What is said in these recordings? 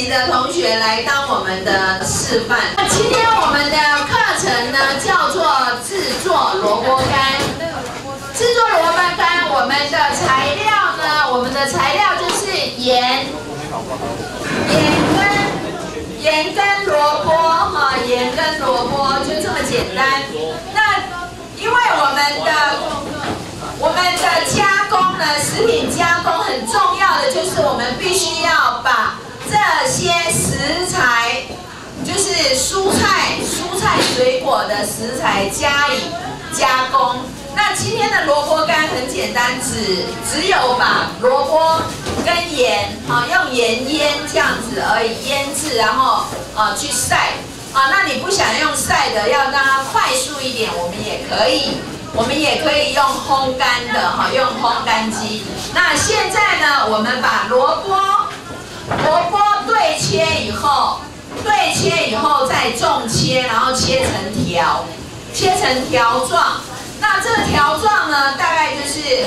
的同学来当我们的示范。今天我们的课程呢叫做制作萝卜干。制作萝卜干，我们的材料呢，我们的材料就是盐跟萝卜哈，盐跟萝卜就这么简单。那因为我们的加工呢，食品加工很重要的就是我们必须要把这些食材，就是蔬菜、水果的食材加以加工。那今天的萝卜干很简单，只有把萝卜跟盐用盐腌这样子而已，腌制，然后去晒那你不想用晒的，要让它快速一点，我们也可以用烘干的用烘干机。那现在呢，我们把萝卜对切以后再重切，然后切成条状。那这个条状呢，大概就是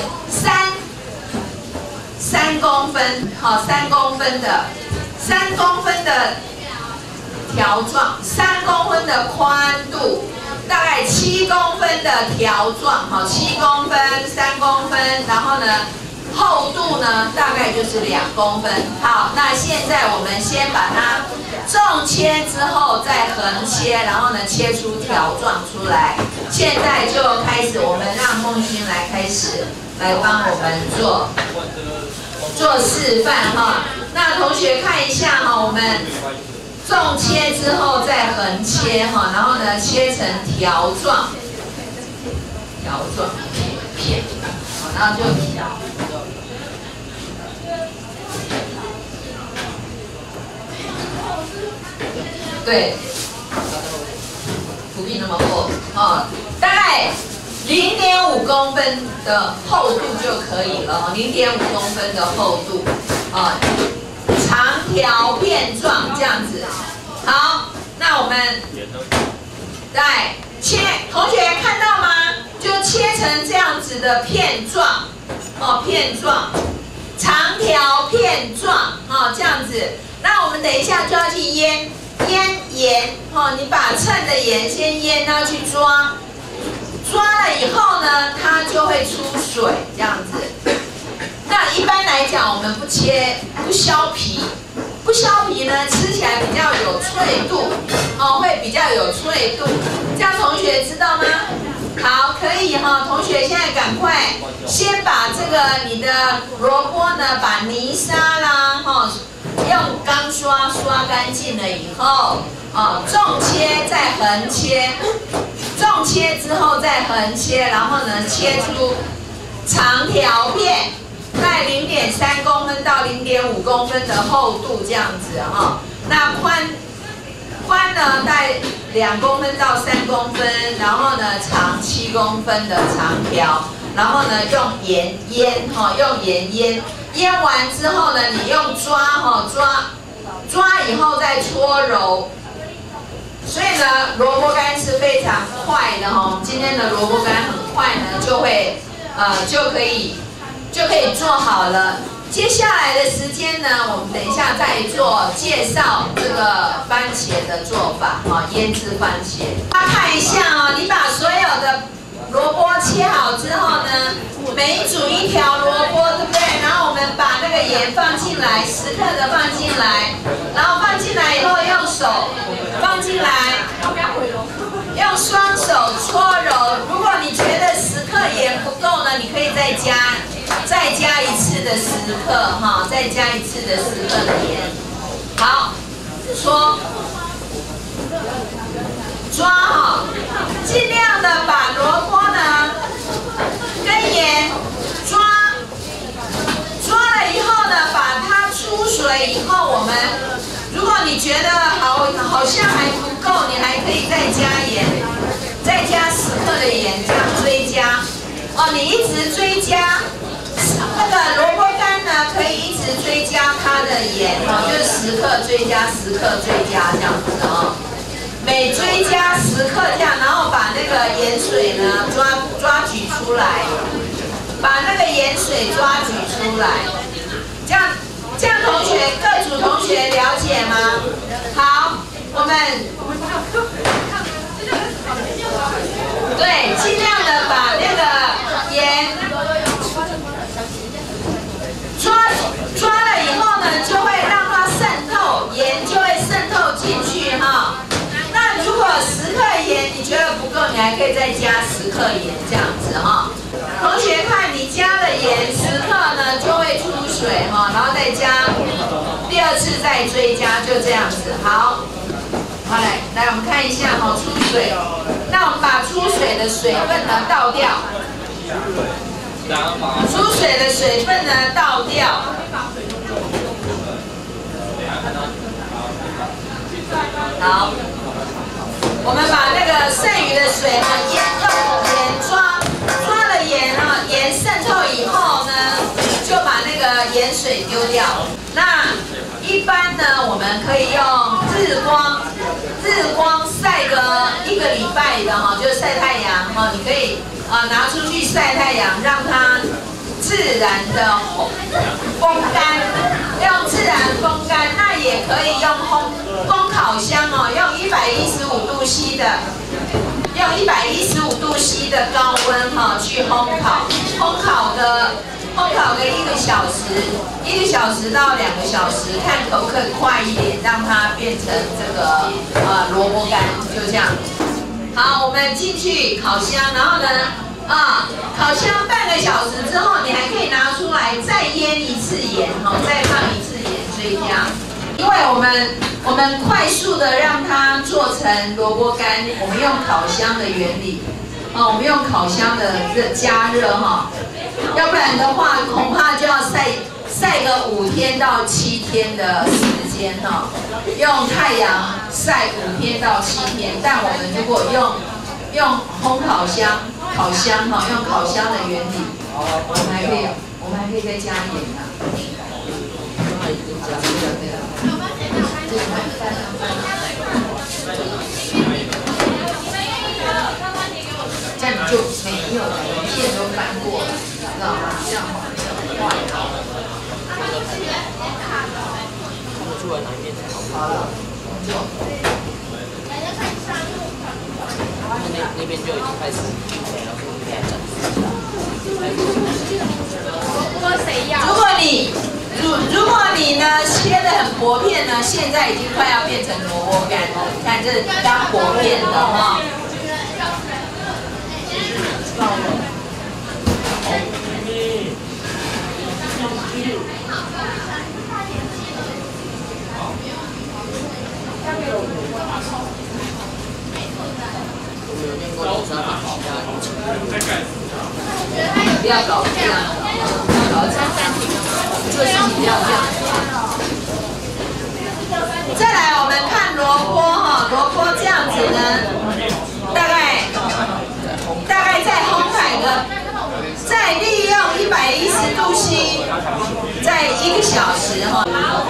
3公分，3公分的条状，3公分的宽度，大概7公分的条状，7公分、3公分，然后呢，厚度呢大概就是2公分。好，那现在我们先把它重切之后再横切，然后呢切出条状出来。现在就开始，我们让孟勋开始来帮我们做示范哈。那同学看一下我们重切之后再横切然后呢切成条状片，然后就对，不必那么厚大概0.5公分的厚度就可以了，0.5公分的厚度长条片状这样子。好，那我们来切，同学看到吗？就切成这样子的片状片状，长条片状这样子。那我们等一下就要去腌盐你把称的盐先腌，然后去抓了以后呢，它就会出水这样子。那一般来讲，我们不削皮呢，吃起来比较有脆度会比较有脆度。这样同学知道吗？好，可以同学现在赶快先把这个你的萝卜呢，把泥沙啦用钢刷干净了以后重切再横切，重切之后再横切，然后呢切出长条片，在0.3公分到0.5公分的厚度这样子那宽呢大概2公分到3公分，然后呢长7公分的长条，然后呢用盐腌腌完之后呢，你用抓以后再搓揉。所以呢，萝卜干是非常快的我们今天的萝卜干很快呢就可以做好了。接下来的时间呢，我们等一下再做介绍这个番茄的做法腌制番茄。大家看一下你把所有的萝卜切好之后呢，每煮一条萝卜，对不对？然后我们把那个盐放进来，10克的放进来，然后放进来以后用手放进来，用双手搓揉。如果你觉得10克盐不够呢，你可以再加1次的10克再加1次的10克的盐。好，抓尽量的把萝卜呢跟盐抓了以后呢，把它出水以后，我们如果你觉得好像还不够，你还可以再加盐，再加10克的盐，这样追加你一直追加那个萝卜干呢，可以一直追加它的盐就是10克追加10克追加这样子每追加10克这样，然后把那个盐水呢抓举出来，把那个盐水抓举出来，这这样同学各组同学了解吗？好，我们对尽量的把那个盐抓了以后呢，就会让它渗透，盐就会渗透进去哈。那如果10克盐你觉得不够，你还可以再加10克盐这样子哈。同学看你加了盐10克呢，就会出水哈，然后再加第2次再追加，就这样子。好，好来我们看一下哈，出水。那我们把出水的水分呢倒掉，出水的水分呢倒掉。好，我们把那个剩余的水呢，盐抓了盐啊，盐渗透以后呢，就把那个盐水丢掉。那一般呢，我们可以用日光晒个1个礼拜的哈，就是晒太阳哈，你可以拿出去晒太阳，让它自然的风干，用自然风干。那也可以用烘烤箱哦，用115度 C 的，用115度 C 的高温哈去烘烤，烘烤个1个小时，1个小时到2个小时，看可不可以快一点，让它变成这个萝卜干，就这样。好，我们进去烤箱，然后呢，烤箱半个小时之后，你还可以拿出来再腌1次盐哈，再放1次盐追加。因为我们快速的让它做成萝卜干，我们用烤箱的原理，我们用烤箱的加热哈，要不然的话恐怕就要晒个5天到7天的时间哈，用太阳晒5天到7天。但我们如果用烘烤箱哈，用烤箱的原理，我们还可以再加盐啊。这样你就没有了，片都翻过了，知道吗？这样画好。出来哪一边才好了？那边就已经开始。如果你呢切得很薄片呢，现在已经快要变成萝卜干了。你看这是刚薄片的哈。不要搞这样，搞这样，做事情不要这样。再来，我们看萝卜哈，萝卜这样子呢，大概再烘烤个，再利用110度 C， 在1个小时哈。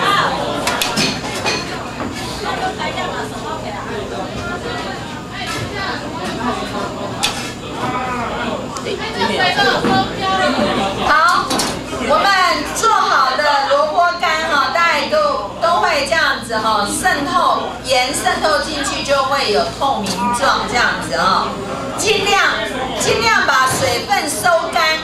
好，我们做好的萝卜干哈，大概都会这样子哈，盐渗透进去就会有透明状这样子哈。尽量把水分收干，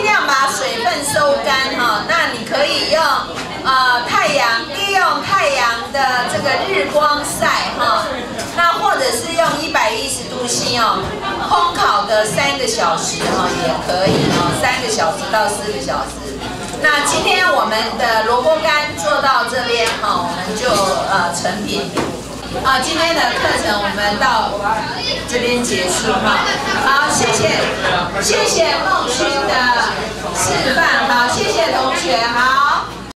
哈。那你可以用利用太阳的这个日光晒哈。那或者是用110度 C 哦，烘烤个3个小时哈也可以哦，3个小时到4个小时。那今天我们的萝卜干做到这边哈，我们就成品。今天的课程我们到这边结束哈。好，谢谢孟勋的示范，好，谢谢同学，好。